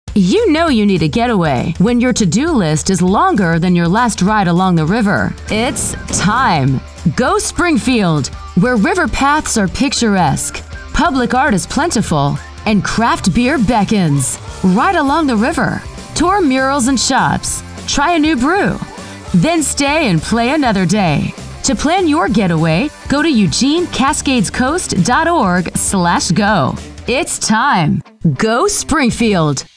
You know you need a getaway when your to-do list is longer than your last ride along the river. It's time! Go Springfield, where river paths are picturesque, public art is plentiful, and craft beer beckons. Ride along the river, tour murals and shops, try a new brew, then stay and play another day. To plan your getaway, go to eugenecascadescoast.org/go. It's time! Go Springfield!